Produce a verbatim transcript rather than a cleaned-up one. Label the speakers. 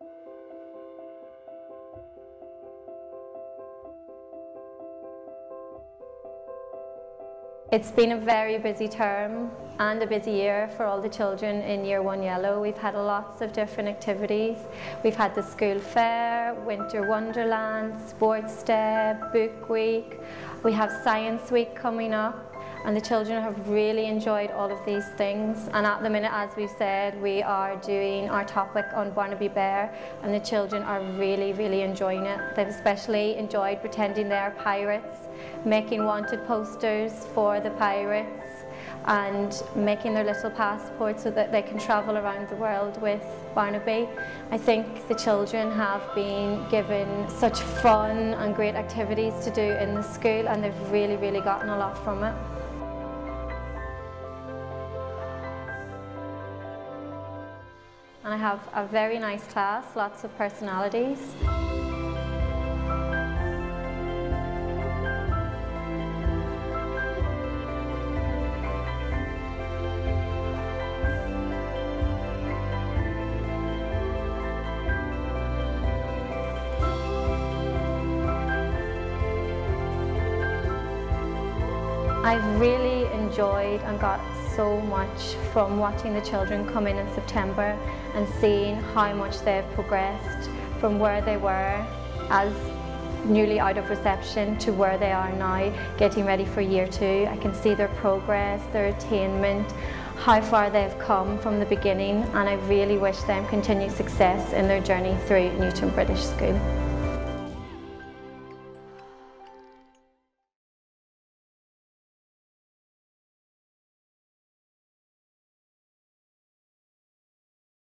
Speaker 1: It's been a very busy term and a busy year for all the children in Year one Yellow. We've had lots of different activities. We've had the school fair, winter wonderland, sports day, book week. We have science week coming up, and the children have really enjoyed all of these things. And at the minute, as we've said, we are doing our topic on Barnaby Bear, and the children are really, really enjoying it. They've especially enjoyed pretending they are pirates, making wanted posters for the pirates, and making their little passports so that they can travel around the world with Barnaby. I think the children have been given such fun and great activities to do in the school, and they've really, really gotten a lot from it. And I have a very nice class, lots of personalities. I've really enjoyed and got so much from watching the children come in in September and seeing how much they've progressed from where they were as newly out of reception to where they are now, getting ready for year two. I can see their progress, their attainment, how far they've come from the beginning, and I really wish them continued success in their journey through Newton British School.